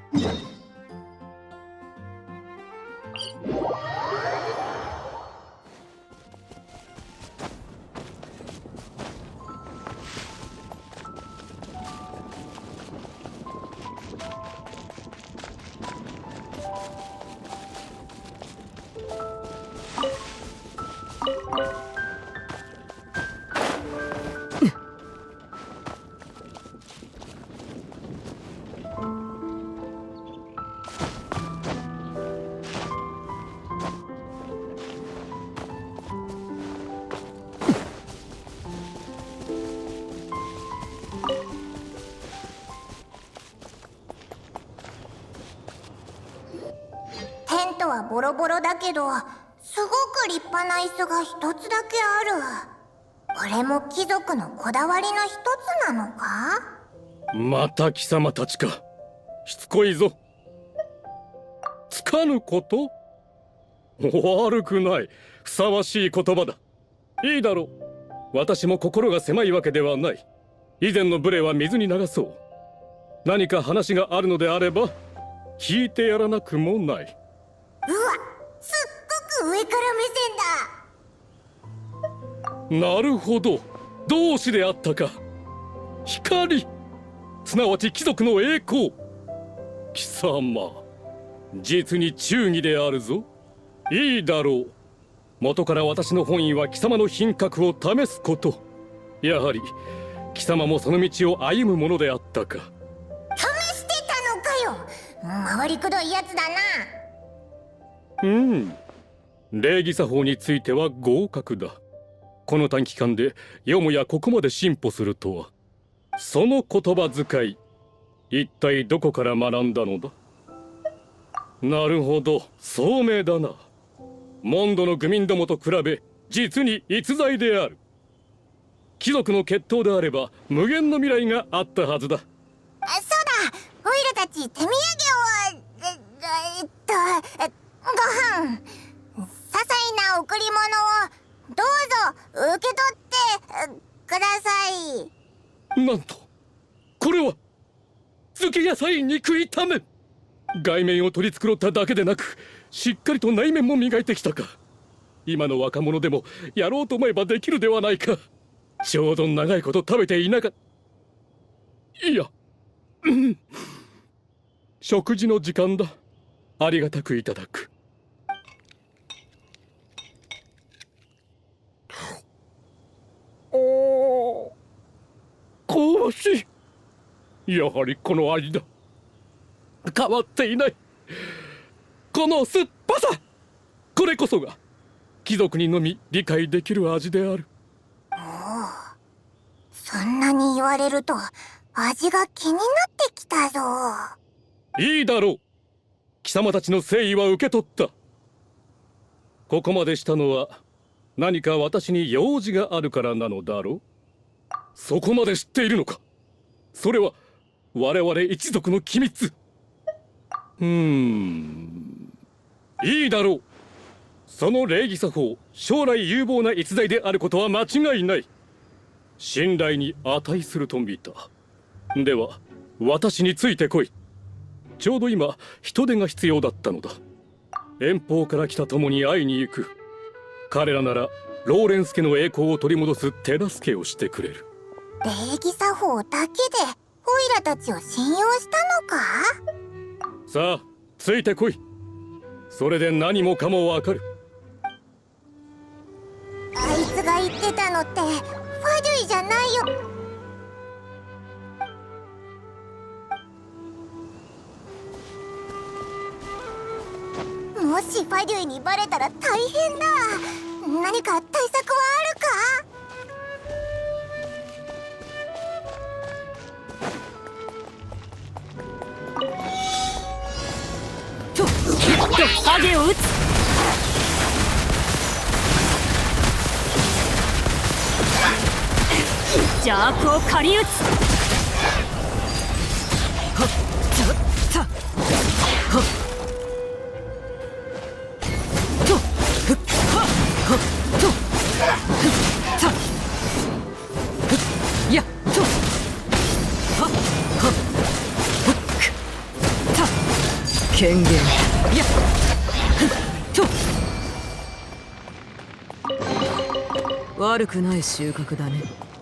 テントはボロボロだけど、すごく立派な椅子が一つだけある。これも貴族のこだわりの一つなのか？ また貴様たちか。しつこいぞ。つかぬこと？悪くない。ふさわしい言葉だ。いいだろう。私も心が狭いわけではない。以前の無礼は水に流そう。何か話があるのであれば聞いてやらなくもない。 うわ、すっごく上から目線だ。 なるほど、同志であったか。光、すなわち貴族の栄光。貴様、実に忠義であるぞ。いいだろう。元から私の本意は貴様の品格を試すこと。やはり貴様もその道を歩むものであったか。 試してたのかよ。回りくどいやつだな。 礼儀作法については合格だ。この短期間でよもやここまで進歩するとは。その言葉遣い、一体どこから学んだのだ？なるほど、聡明だな。モンドの愚民どもと比べ実に逸材である。貴族の血統であれば無限の未来があったはずだ。 そうだ、オイラたち手土産をご飯、些細な贈り物をどうぞ受け取ってください。 なんと、これは漬け野菜肉炒め。外面を取り繕っただけでなく、しっかりと内面も磨いてきたか。今の若者でもやろうと思えばできるではないか。ちょうど長いこと食べていなかった。いや、食事の時間だ。ありがたくいただく。おー、香ばしい。やはりこの味だ。変わっていない。この酸っぱさ、これこそが貴族にのみ理解できる味である。 そんなに言われると味が気になってきたぞ。 いいだろう。貴様たちの誠意は受け取った。ここまでしたのは何か私に用事があるからなのだろう。そこまで知っているのか。それは我々一族の機密。いいだろう。その礼儀作法、将来有望な逸材であることは間違いない。信頼に値すると見た。では私についてこい。ちょうど今人手が必要だったのだ。遠方から来た友に会いに行く。彼らならローレンス家の栄光を取り戻す手助けをしてくれる。 礼儀作法だけでオイラたちを信用したのか？ さあついてこい。それで何もかもわかる。 あいつが言ってたのってファデュイじゃないよ。もしファデュイにバレたら大変だ。何か対策はあるか？ 影を打つ。邪悪を狩り撃つ。はっちょっとはっとふっはっはっとふったふっやっとはっはっふっくた権限やっと悪くない収穫だね。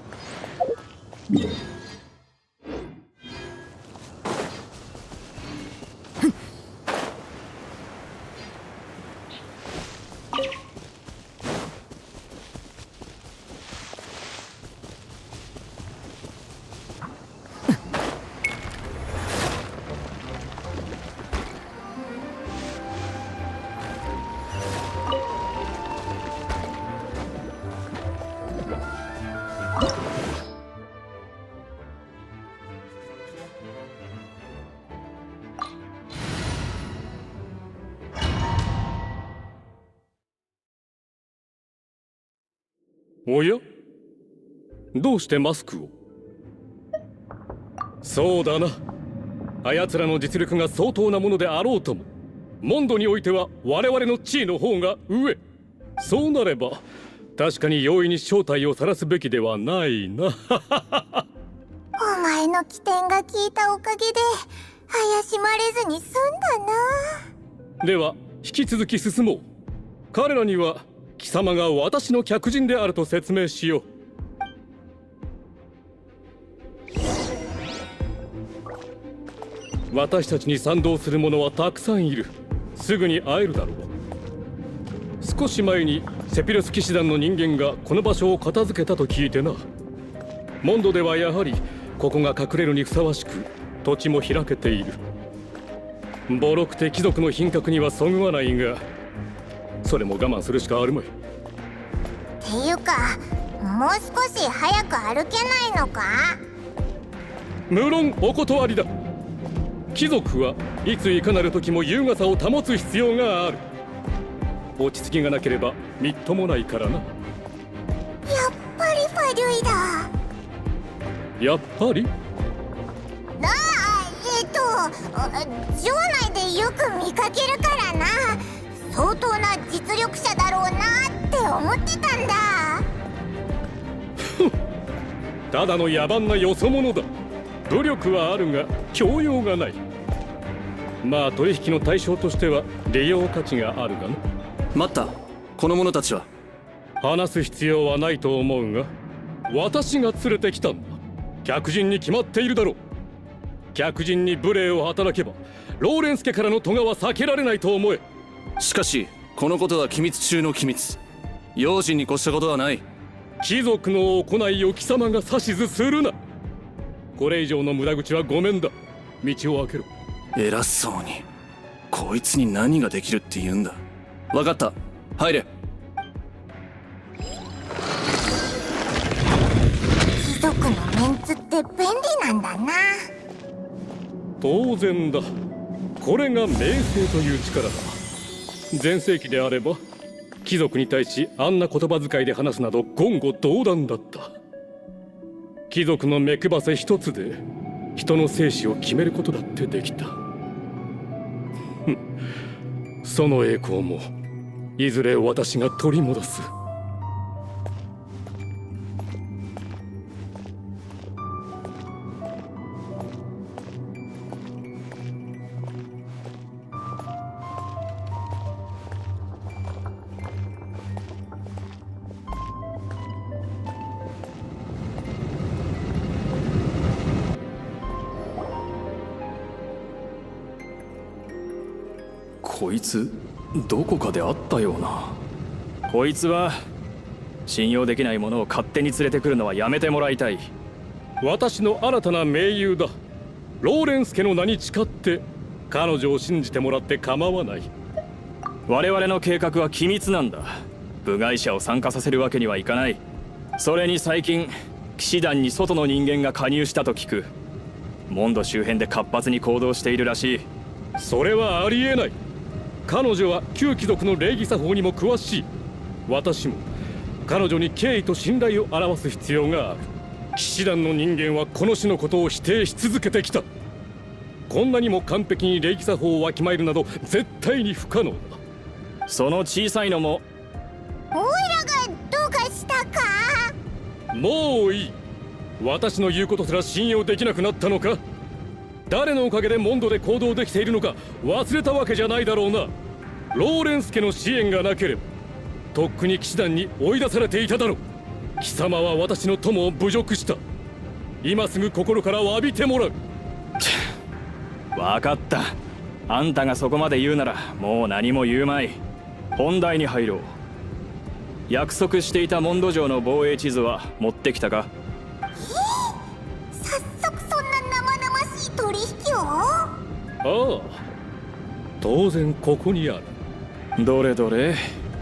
おや、どうしてマスクを？そうだな、あやつらの実力が相当なものであろうとも、モンドにおいては我々の地位の方が上。そうなれば確かに容易に正体を晒すべきではないな。 お前の起点が効いたおかげで怪しまれずに済んだな。 では引き続き進もう。彼らには貴様が私の客人であると説明しよう。私たちに賛同する者はたくさんいる。すぐに会えるだろう。少し前にセピロス騎士団の人間がこの場所を片付けたと聞いてな。モンドではやはりここが隠れるにふさわしく、土地も開けている。ボロくて貴族の品格にはそぐわないが、それも我慢するしかあるまい。 っていうか、もう少し早く歩けないのか？ 無論お断りだ。貴族はいついかなる時も優雅さを保つ必要がある。落ち着きがなければみっともないからな。 やっぱりファデュイだ。 やっぱり？ 城内でよく見かけるからな。相当な実力者だろうなって思ってたんだ。 ただの野蛮なよそ者だ。努力はあるが教養がない。まあ取引の対象としては利用価値があるがな。 待った、この者たちは？ 話す必要はないと思うが、私が連れてきたんだ。客人に決まっているだろう。客人に無礼を働けばローレンス家からの咎は避けられないと思え。 しかしこのことは機密中の機密。用心に越したことはない。 貴族の行いを貴様が指図するな。これ以上の無駄口はごめんだ。道を開けろ。 偉そうに。こいつに何ができるって言うんだ。分かった、入れ。 貴族のメンツって便利なんだな。 当然だ。これが名声という力だ。前世紀であれば貴族に対しあんな言葉遣いで話すなど言語道断だった。貴族の目配せ一つで人の生死を決めることだってできた。その栄光もいずれ私が取り戻す。 こいつどこかで会ったような。こいつは信用できないものを勝手に連れてくるのはやめてもらいたい。 私の新たな盟友だ。ローレンス家の名に誓って彼女を信じてもらって構わない。 我々の計画は機密なんだ。部外者を参加させるわけにはいかない。それに最近騎士団に外の人間が加入したと聞く。モンド周辺で活発に行動しているらしい。 それはありえない。彼女は旧貴族の礼儀作法にも詳しい。私も彼女に敬意と信頼を表す必要がある。騎士団の人間はこの種のことを否定し続けてきた。こんなにも完璧に礼儀作法をわきまえるなど絶対に不可能だ。 その小さいのもオイラがどうかしたか？ もういい。私の言うことすら信用できなくなったのか？ 誰のおかげでモンドで行動できているのか忘れたわけじゃないだろうな。ローレンス家の支援がなければとっくに騎士団に追い出されていただろう。貴様は私の友を侮辱した。今すぐ心から詫びてもらう。 分かった。あんたがそこまで言うならもう何も言うまい。本題に入ろう。約束していたモンド城の防衛地図は持ってきたか？ 早速そんな生々しい取引を？ ああ、当然ここにある。 どれどれ。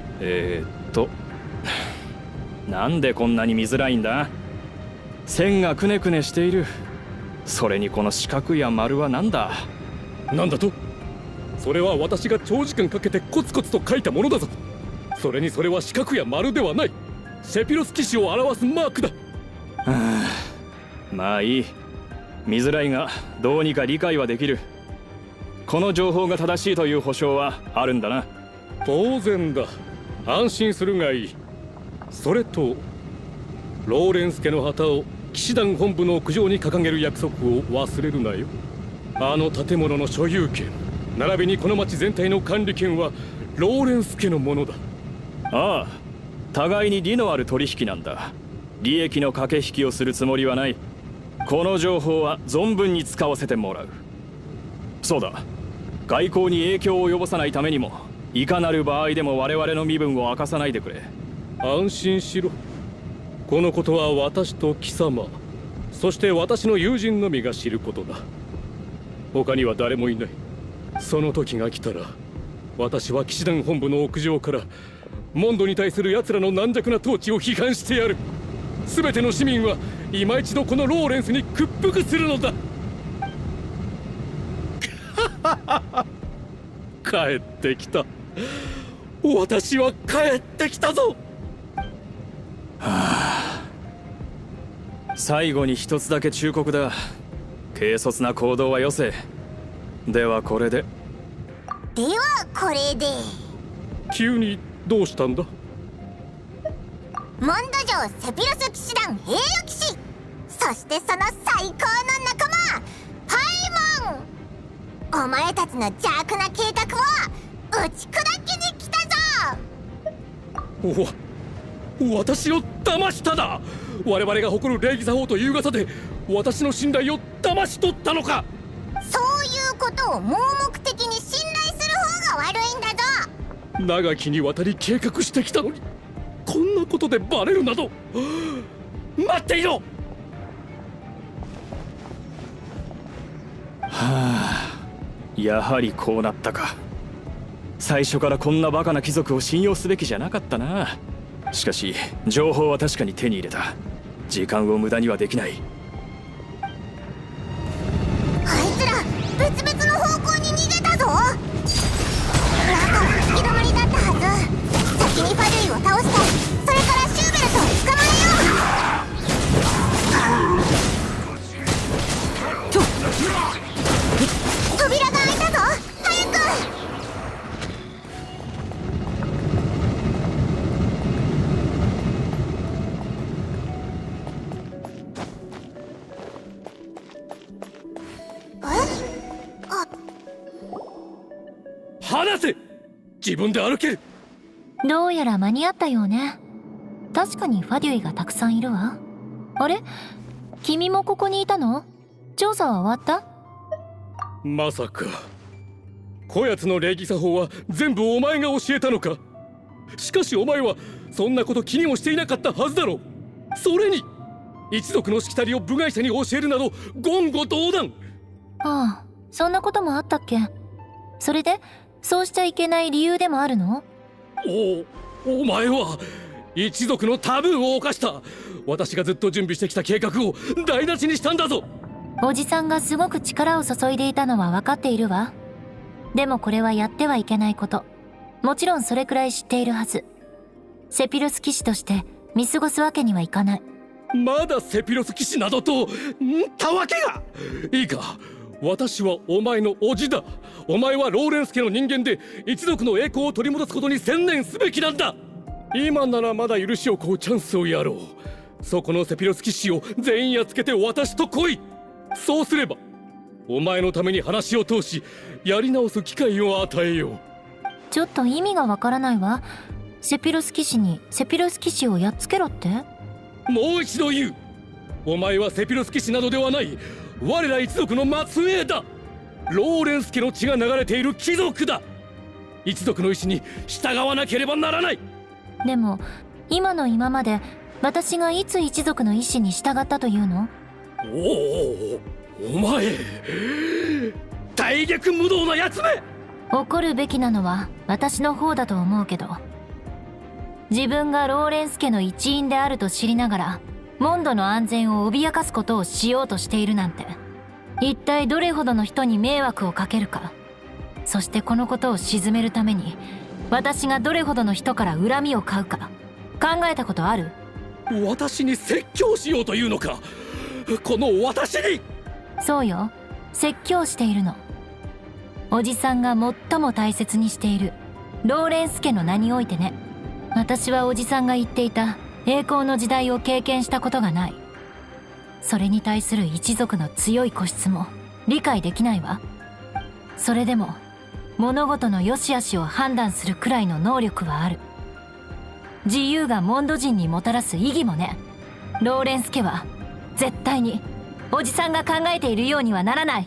なんでこんなに見づらいんだ？線がくねくねしている。それにこの四角や丸は何だ？ なんだと？それは私が長時間かけてコツコツと書いたものだぞ。それにそれは四角や丸ではない。セピロス騎士を表すマークだ。 まあいい。見づらいがどうにか理解はできる。この情報が正しいという保証はあるんだな。 当然だ。安心するがいい。それとローレンス家の旗を騎士団本部の屋上に掲げる約束を忘れるなよ。あの建物の所有権並びにこの町全体の管理権はローレンス家のものだ。 ああ、互いに利のある取引なんだ。利益の駆け引きをするつもりはない。この情報は存分に使わせてもらう。そうだ、外交に影響を及ぼさないためにもいかなる場合でも我々の身分を明かさないでくれ。 安心しろ。このことは私と貴様、そして私の友人のみが知ることだ。他には誰もいない。その時が来たら私は騎士団本部の屋上からモンドに対する奴らの軟弱な統治を批判してやる。全ての市民は今一度このローレンスに屈服するのだ。帰ってきた。私は帰ってきたぞ。 最後に一つだけ忠告だ。軽率な行動はよせ。ではこれで。 ではこれで。 急にどうしたんだ？ モンド城セピロス騎士団栄誉騎士、そしてその最高の仲間パイモン。お前たちの邪悪な計画を打ち砕きに来たぞ。 私を騙しただ。我々が誇る礼儀作法という噂で私の信頼を騙し取ったのか？ そういうことを盲目的に信頼する方が悪いんだぞ。 長きにわたり計画してきたのにこんなことでバレるなど。待っていろ。 やはりこうなったか。最初からこんなバカな貴族を信用すべきじゃなかったな。しかし情報は確かに手に入れた。時間を無駄にはできない。 あいつら別々の方向に逃げたぞ。中は行き止まりだったはず。先にファデュイを倒してそれからシューベルトを捕まえよう。扉が開いたぞ。早く。 離せ。自分で歩ける。 どうやら間に合ったようね。確かにファデュイがたくさんいるわ。あれ、君もここにいたの？調査は終わった？ まさかこやつの礼儀作法は全部お前が教えたのか？しかしお前はそんなこと気にもしていなかったはずだろう。それに一族のしきたりを部外者に教えるなど言語道断。 ああ、そんなこともあったっけ？それでそうしちゃいけない理由でもあるの？ お前は一族のタブーを犯した。私がずっと準備してきた計画を台無しにしたんだぞ。 おじさんがすごく力を注いでいたのは分かっているわ。でもこれはやってはいけないこと。もちろんそれくらい知っているはず。セピロス騎士として見過ごすわけにはいかない。 まだセピロス騎士などとたわけが。いいか、私はお前の叔父だ。お前はローレンス家の人間で一族の栄光を取り戻すことに専念すべきなんだ。今ならまだ許しを請うチャンスをやろう。そこのセピロス騎士を全員やっつけて私と来い。そうすればお前のために話を通しやり直す機会を与えよう。 ちょっと意味がわからないわ。セピロス騎士にセピロス騎士をやっつけろって？ もう一度言う。お前はセピロス騎士などではない。我ら一族の末裔だ。ローレンス家の血が流れている貴族だ。一族の意志に従わなければならない。 でも今の今まで私がいつ一族の意志に従ったというの？ お前大逆無道なやつめ。 怒るべきなのは私の方だと思うけど、自分がローレンス家の一員であると知りながらモンドの安全を脅かすことをしようとしているなんて、一体どれほどの人に迷惑をかけるか。そしてこのことを鎮めるために私がどれほどの人から恨みを買うか考えたことある？ 私に説教しようというのか？この私に？ そうよ、説教しているの。おじさんが最も大切にしているローレンス家の名においてね。私はおじさんが言っていた栄光の時代を経験したことがない。それに対する一族の強い固執も理解できないわ。それでも物事の良し悪しを判断するくらいの能力はある。自由がモンド人にもたらす意義もね。ローレンス家は絶対におじさんが考えているようにはならない。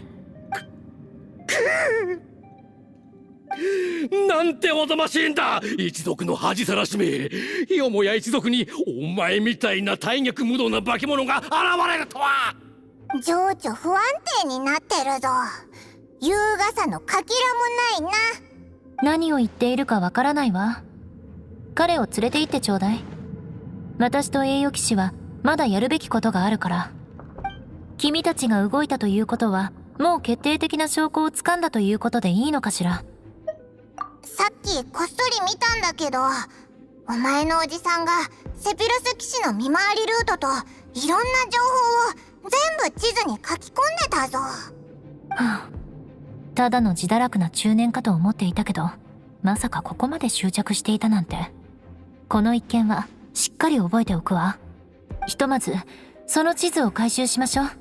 なんておぞましいんだ、一族の恥さらしめ。よもや一族にお前みたいな大逆無道な化け物が現れるとは。 情緒不安定になってるぞ。優雅さのかけらもないな。 何を言っているかわからないわ。彼を連れて行ってちょうだい。私と栄誉騎士はまだやるべきことがあるから。君たちが動いたということはもう決定的な証拠をつかんだということでいいのかしら。 さっきこっそり見たんだけど、お前のおじさんがセピロス騎士の見回りルートといろんな情報を全部地図に書き込んでたぞ。 はあ、ただの自堕落な中年かと思っていたけど、まさかここまで執着していたなんて。この一件はしっかり覚えておくわ。ひとまずその地図を回収しましょう。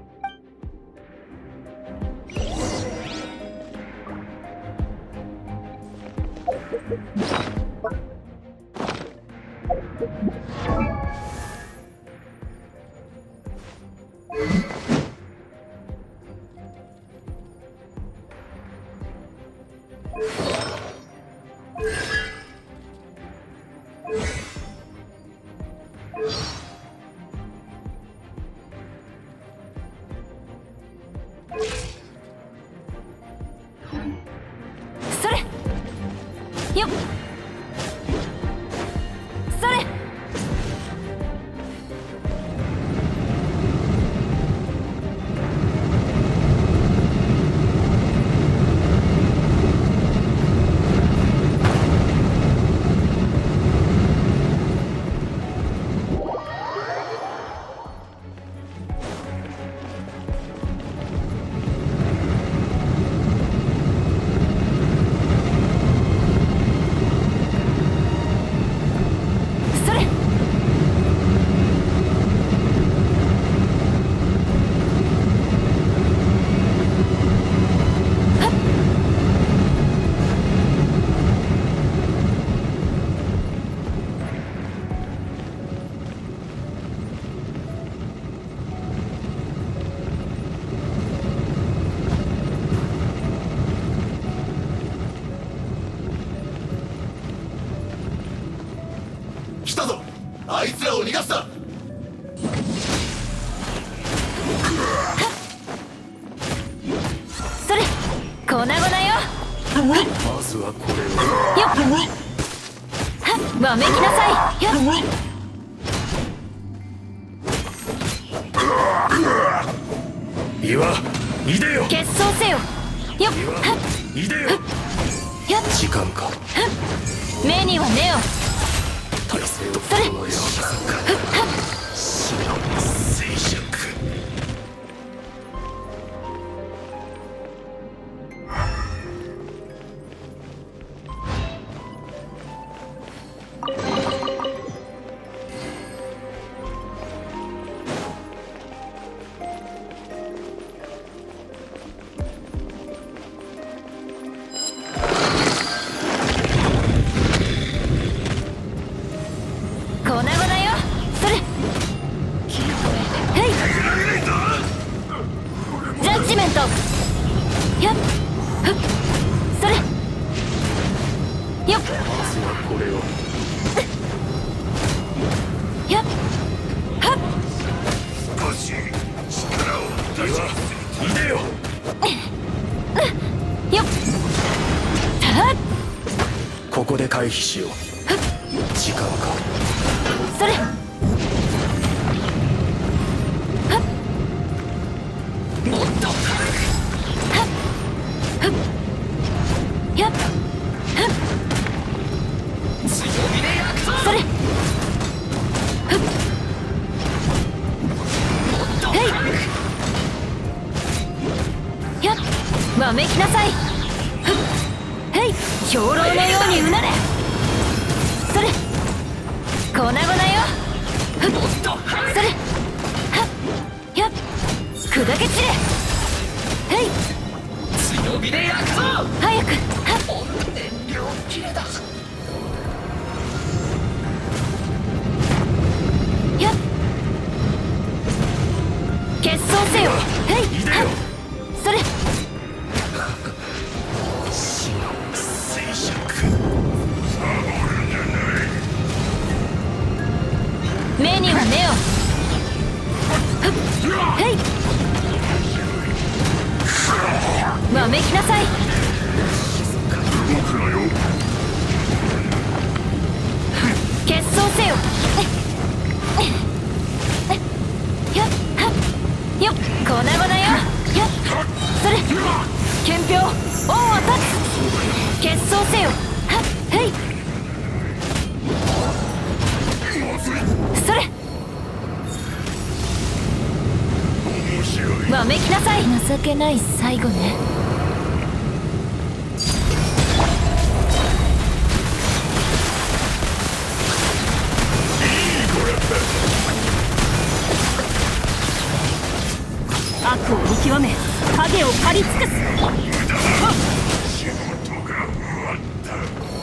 それよっ、それ。 来たぞ、あいつらを逃がすな。 それ粉々よ。 まずはこれを。 よっ、わめきなさい。よっ、 岩いでよ。 決闘せよ。よっ、 いでよ。 よっ、 時間か。 目には目を。 大勢とそれこのような死の静寂。 ジメント。やっふっそれよっこれをやっはっ少し力を出しいでよ。 よっはっここで回避しよう。時間か。 それもっとやっ強火で焼くぞ。 それへいやっわめきなさい。へい兵糧のようにうなれ。それ粉々よ。それやっ砕け散れ。へい強火で焼くぞ。 早く燃料切れだ。 やっ決闘せよ。へいそれ死の静寂。 目には目を。へいわめきなさい。決闘せよ。やっはっよっ粉々よ。やっそれ憲兵恩を断つ。決闘せよ。はっへいそれわめきなさい。情けない最後ね。 悪を見極め影を刈り尽くす。 仕事が終わった。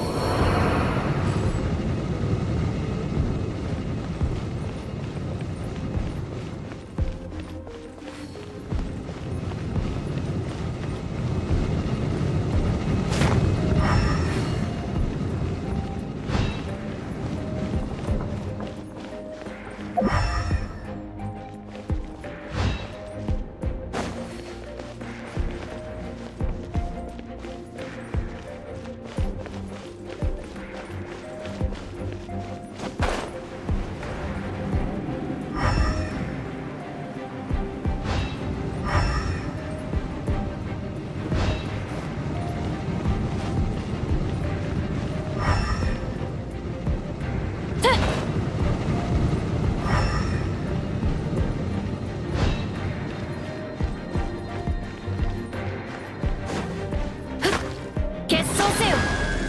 決闘せよ。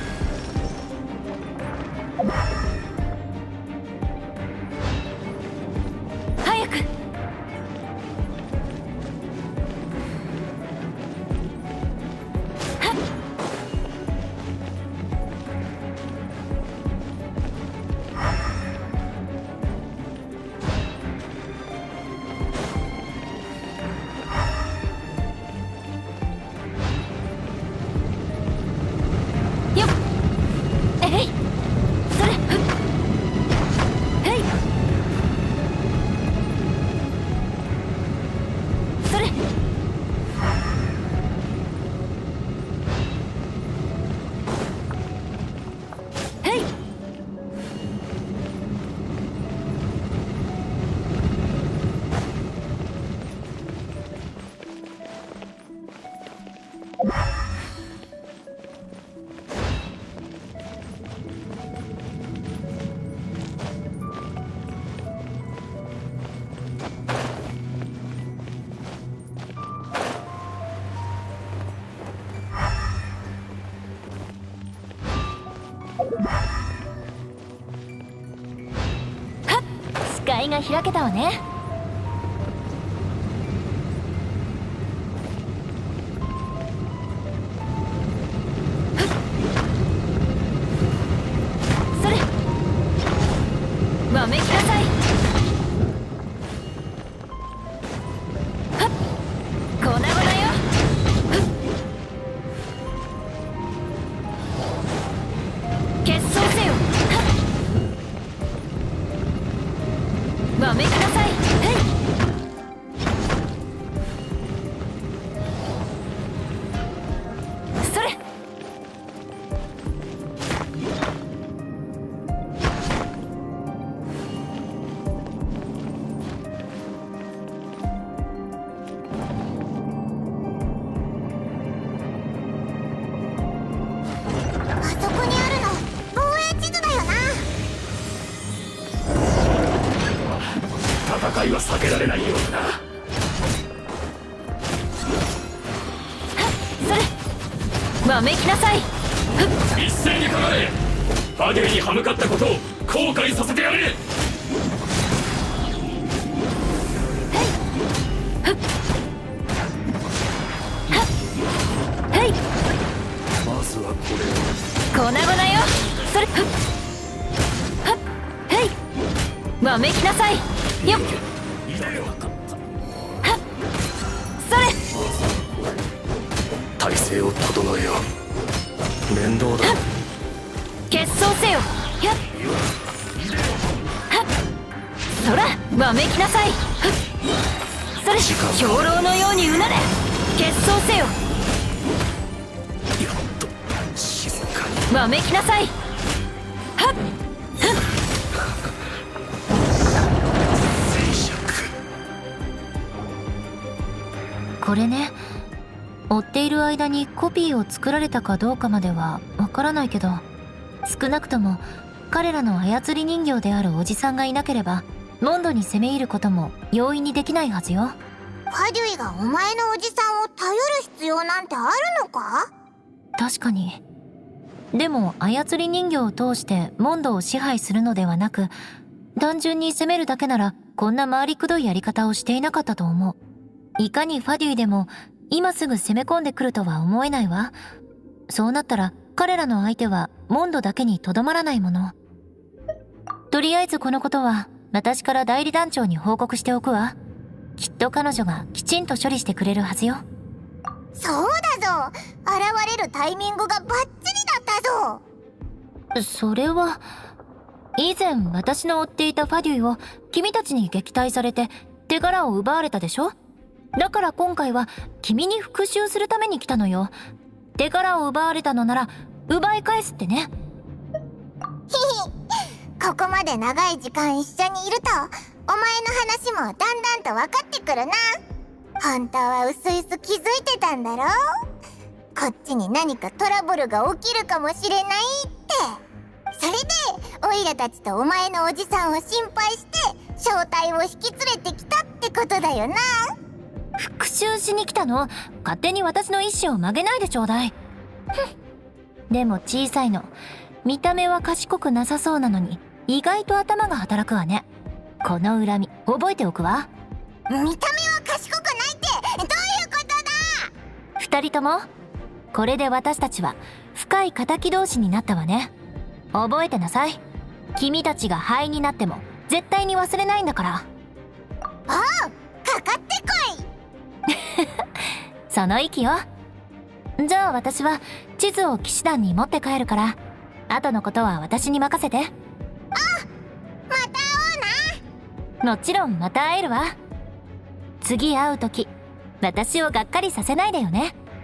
早くはっよっえいそれふっへいそれへいはっ視界が開けたわね。それわめきなさい。はっ粉々よ。 けられないようだな。 それわめきなさい。 一斉にかかれ。ファデュイに歯向かったことを後悔させてやれ。 はい、 まずはこれを。 粉々よ。それはいわめきなさい。よっそれ体勢を整えよう。面倒だ。 決闘せよ。やっそらわめきなさい。それ兵糧のようにうなれ。決闘せよ。 やっと静かに。 わめきなさい。はっこれね、追っている間にコピーを作られたかどうかまではわからないけど、少なくとも彼らの操り人形であるおじさんがいなければモンドに攻め入ることも容易にできないはずよ。 ファデュイがお前のおじさんを頼る必要なんてあるのか？ 確かに。でも操り人形を通してモンドを支配するのではなく、単純に攻めるだけならこんな回りくどいやり方をしていなかったと思う。いかにファデュイでも今すぐ攻め込んでくるとは思えないわ。そうなったら彼らの相手はモンドだけにとどまらないもの。とりあえずこのことは私から代理団長に報告しておくわ。きっと彼女がきちんと処理してくれるはずよ。 そうだぞ。現れるタイミングがバッチリだったぞ。 それは以前私の追っていたファデュイを君たちに撃退されて手柄を奪われたでしょ。だから今回は君に復讐するために来たのよ。手柄を奪われたのなら奪い返すってね。 ひひ、ここまで長い時間一緒にいるとお前の話もだんだんと分かってくるな。本当はうすいす気づいてたんだろ。こっちに何かトラブルが起きるかもしれないって。それでオイラたちとお前のおじさんを心配して正体を引き連れてきたってことだよな。 復讐しに来たの？勝手に私の意思を曲げないでちょうだい。でも小さいの。見た目は賢くなさそうなのに意外と頭が働くわね。この恨み覚えておくわ。 見た目は賢くないってどういうことだ？ 二人ともこれで私たちは深い敵同士になったわね。覚えてなさい。君たちが灰になっても絶対に忘れないんだから。 おう、かかってこい。 その意気よ。じゃあ私は地図を騎士団に持って帰るから、後のことは私に任せて。 また会おうな。 もちろんまた会えるわ。次会う時私をがっかりさせないでよね。